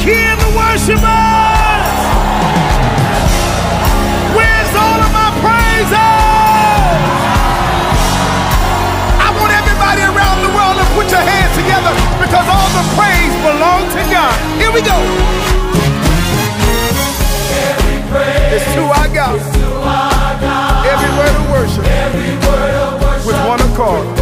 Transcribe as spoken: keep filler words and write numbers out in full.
hear the worshipers. Where's all of my praises? I want everybody around the world to put your hands together because all the praise belongs to God. Here we go. Every praise It's to our God. is to our God. Every word of worship Every word of worship with one accord.